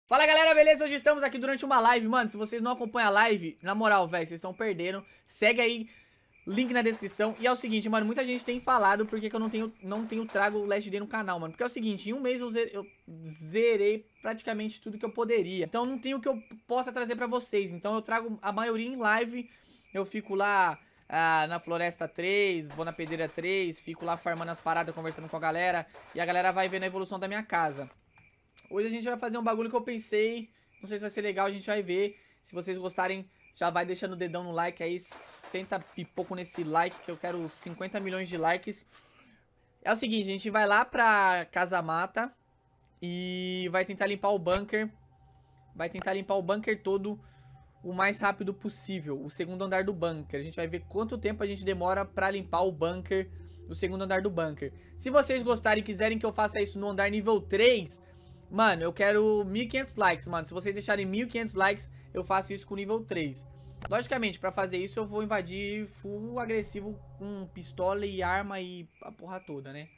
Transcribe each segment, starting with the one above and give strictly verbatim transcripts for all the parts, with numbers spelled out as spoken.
Fala galera, beleza? Hoje estamos aqui durante uma live, mano. Se vocês não acompanham a live, na moral, velho, vocês estão perdendo. Segue aí, link na descrição. E é o seguinte, mano, muita gente tem falado por que que eu não tenho, não tenho trago o Last Day no canal, mano. Porque é o seguinte, em um mês eu zerei, eu zerei praticamente tudo que eu poderia. Então não tem o que eu possa trazer pra vocês. Então eu trago a maioria em live. Eu fico lá ah, na Floresta três, vou na Pedreira três, fico lá farmando as paradas, conversando com a galera. E a galera vai vendo a evolução da minha casa. Hoje a gente vai fazer um bagulho que eu pensei, não sei se vai ser legal, a gente vai ver. Se vocês gostarem, já vai deixando o dedão no like aí, senta pipoco nesse like que eu quero cinquenta milhões de likes. É o seguinte, a gente vai lá pra Casa Mata e vai tentar limpar o bunker. Vai tentar limpar o bunker todo o mais rápido possível, o segundo andar do bunker. A gente vai ver quanto tempo a gente demora pra limpar o bunker, o segundo andar do bunker. Se vocês gostarem e quiserem que eu faça isso no andar nível três... Mano, eu quero mil e quinhentos likes, mano. Se vocês deixarem mil e quinhentos likes, eu faço isso com nível três. Logicamente, pra fazer isso, eu vou invadir full agressivo com pistola e arma e a porra toda, né?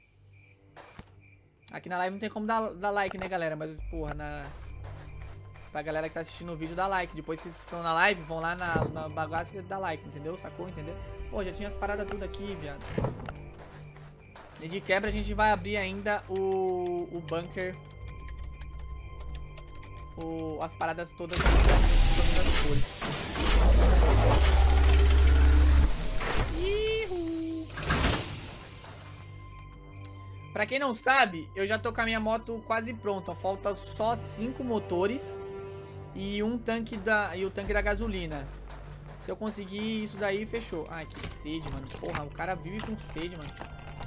Aqui na live não tem como dar, dar like, né, galera? Mas, porra, na... pra galera que tá assistindo o vídeo, dá like. Depois, vocês estão na live, vão lá na, na bagaça e dá like, entendeu? Sacou, entendeu? Pô, já tinha as paradas tudo aqui, viado. E de quebra, a gente vai abrir ainda o, o bunker... O, as paradas todas, todas as cores. Ihu. Pra quem não sabe, eu já tô com a minha moto quase pronta. Falta só cinco motores e um tanque da, e o tanque da gasolina. Se eu conseguir isso daí, fechou. Ai, que sede, mano. Porra, o cara vive com sede, mano.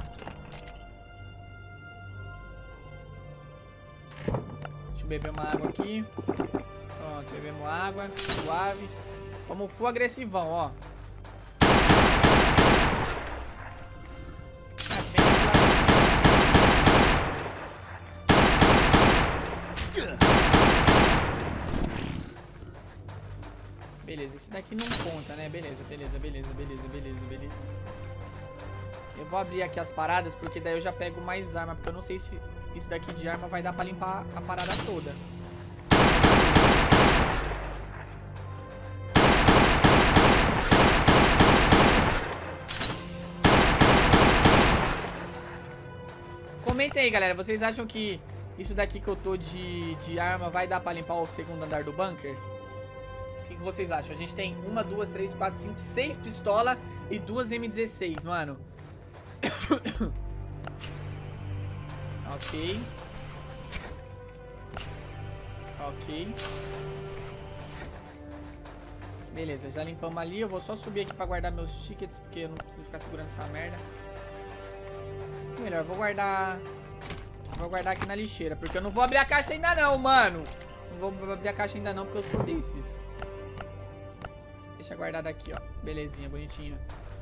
Beber uma água aqui. Pronto, bebemos água. Suave. Vamos full agressivão, ó. Beleza, esse daqui não conta, né? Beleza, beleza, beleza, beleza, beleza, beleza. Eu vou abrir aqui as paradas, porque daí eu já pego mais arma, porque eu não sei se isso daqui de arma vai dar pra limpar a parada toda. Comentem aí, galera. Vocês acham que isso daqui que eu tô de, de arma vai dar pra limpar o segundo andar do bunker? O que, que vocês acham? A gente tem uma, duas, três, quatro, cinco, seis pistolas e duas M dezesseis, mano. Ok. Ok. Beleza, já limpamos ali. Eu vou só subir aqui pra guardar meus tickets, porque eu não preciso ficar segurando essa merda. Melhor, vou guardar... Vou guardar aqui na lixeira, porque eu não vou abrir a caixa ainda não, mano. Não vou abrir a caixa ainda não, porque eu sou desses. Deixa guardado aqui, ó. Belezinha, bonitinho.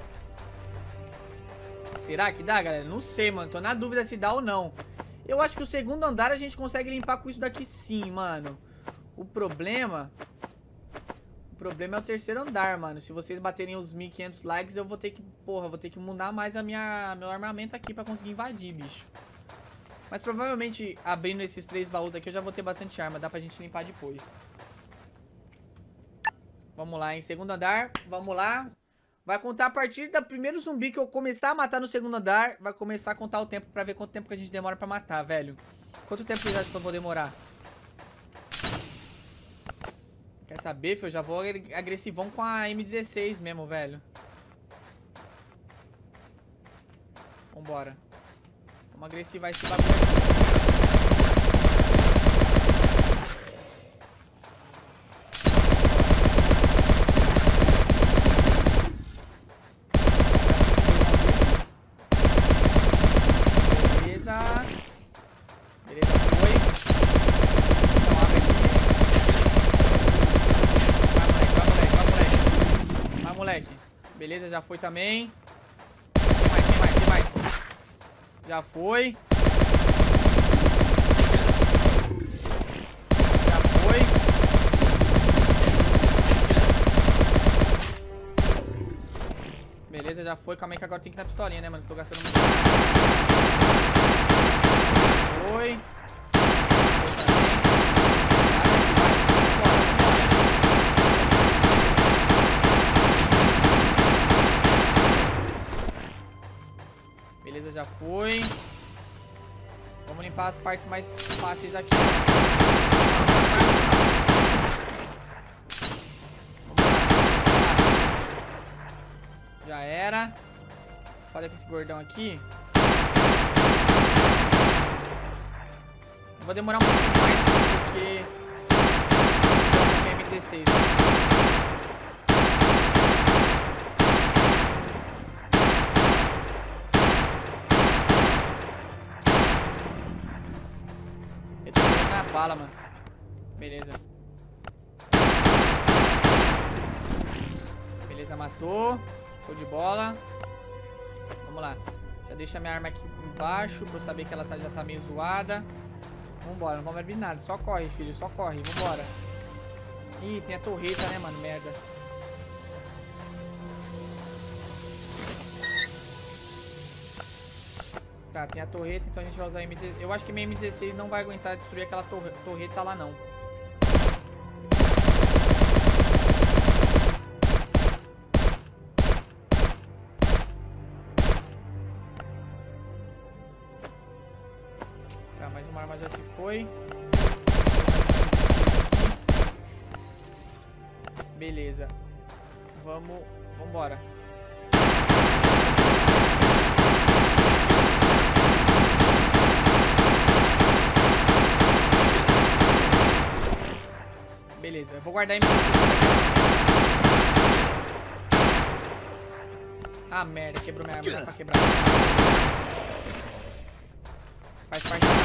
Será que dá, galera? Não sei, mano. Tô na dúvida se dá ou não. Eu acho que o segundo andar a gente consegue limpar com isso daqui sim, mano. O problema... O problema é o terceiro andar, mano. Se vocês baterem os mil e quinhentos likes, eu vou ter que... Porra, vou ter que mudar mais a minha, meu armamento aqui pra conseguir invadir, bicho. Mas provavelmente, abrindo esses três baús aqui, eu já vou ter bastante arma. Dá pra gente limpar depois. Vamos lá, em segundo andar. Vamos lá. Vai contar a partir do primeiro zumbi que eu começar a matar no segundo andar. Vai começar a contar o tempo pra ver quanto tempo que a gente demora pra matar, velho. Quanto tempo vocês acham que eu vou demorar? Quer saber, filho? Eu já vou agressivão com a M dezesseis mesmo, velho. Vambora. Vamos agressivar esse bagulho aqui. Beleza, já foi também. Tem mais, tem mais, tem mais. Já foi. Já foi. Beleza, já foi. Calma aí que agora tem que ir na pistolinha, né, mano? Tô gastando muito. Foi. limpar as partes mais fáceis aqui. Já era. Foda com esse gordão aqui. Eu vou demorar um pouquinho mais porque tem M dezesseis. Né? Eu tô vendo na bala, mano. Beleza. Beleza, matou. Show de bola. Vamos lá. Já deixa minha arma aqui embaixo pra eu saber que ela tá, já tá meio zoada. Vambora, não vamos abrir nada. Só corre, filho. Só corre. Vambora. Ih, tem a torreta, né, mano? Merda. Tá, tem a torreta, então a gente vai usar a M dezesseis. Eu acho que minha M dezesseis não vai aguentar destruir aquela torre torreta lá, não. Tá, mais uma arma já se foi. Beleza. Vamos... Vambora. Beleza, eu vou guardar a M dezesseis. Ah, merda, quebrou minha arma, não dá pra quebrar. Faz parte da...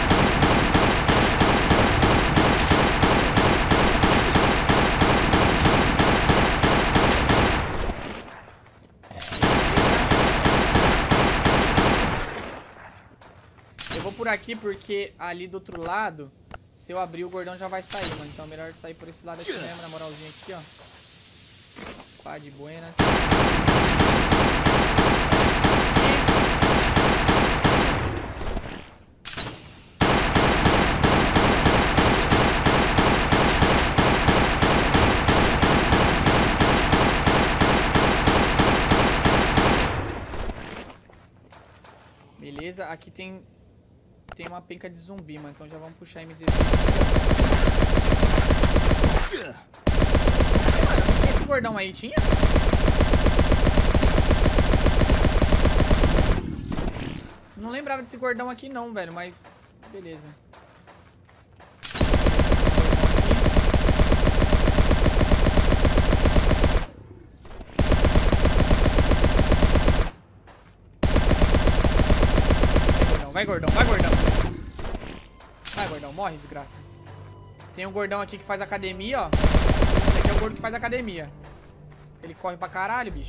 Eu vou por aqui porque ali do outro lado, se eu abrir o gordão já vai sair, mano. Então é melhor sair por esse lado aqui mesmo, na moralzinha aqui, ó. Pá de buenas. Beleza, aqui tem tem uma penca de zumbi, mano. Então já vamos puxar a M dezesseis. Mano, não tinha esse gordão aí, tinha? Não lembrava desse gordão aqui não, velho, mas beleza. Vai, gordão, vai, gordão. Vai, gordão, morre, desgraça. Tem um gordão aqui que faz academia, ó. Esse aqui é o gordo que faz academia. Ele corre pra caralho, bicho.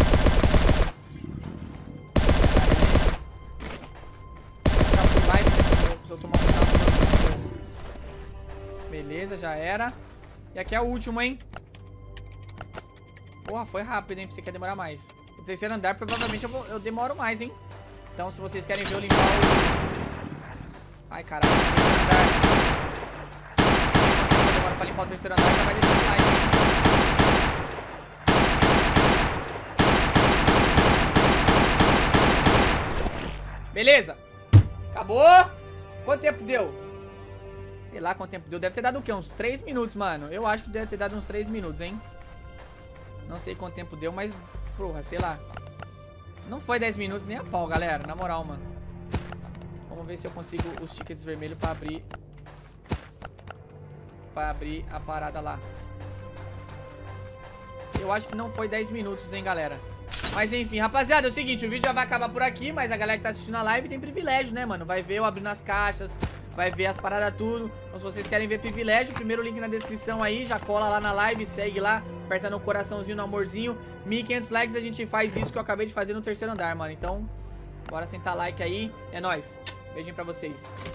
Se eu tomar um... Beleza, já era. E aqui é o último, hein. Porra, foi rápido, hein. Você quer demorar mais. O terceiro andar, provavelmente eu, vou, eu demoro mais, hein. Então, se vocês querem ver eu limpar o... Ai, caralho. O terceiro andar. Enquanto eu demoro pra limpar o terceiro andar, já vai deixar o like, hein. Beleza. Acabou. Quanto tempo deu? Sei lá quanto tempo deu. Deve ter dado o quê? Uns três minutos, mano. Eu acho que deve ter dado uns três minutos, hein. Não sei quanto tempo deu, mas... Porra, sei lá. Não foi dez minutos nem a pau, galera. Na moral, mano. Vamos ver se eu consigo os tickets vermelhos pra abrir. Pra abrir a parada lá. Eu acho que não foi dez minutos, hein, galera. Mas enfim, rapaziada, é o seguinte. O vídeo já vai acabar por aqui. Mas a galera que tá assistindo a live tem privilégio, né, mano? Vai ver eu abrindo as caixas. Vai ver as paradas tudo. Então se vocês querem ver privilégio, primeiro link na descrição aí. Já cola lá na live, segue lá. Aperta no coraçãozinho, no amorzinho. mil e quinhentos likes, a gente faz isso que eu acabei de fazer no terceiro andar, mano. Então, bora sentar like aí. É nóis. Beijinho pra vocês.